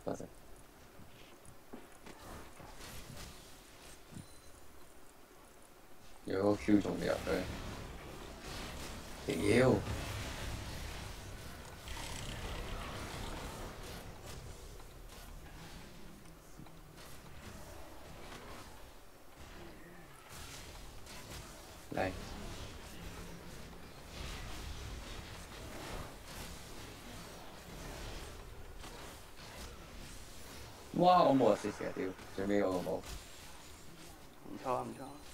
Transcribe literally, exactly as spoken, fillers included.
多謝。有個 Q 仲未入去，屌！嚟！哇！我冇 assist 嘅，屌！最尾我冇。 唔錯啊，唔錯。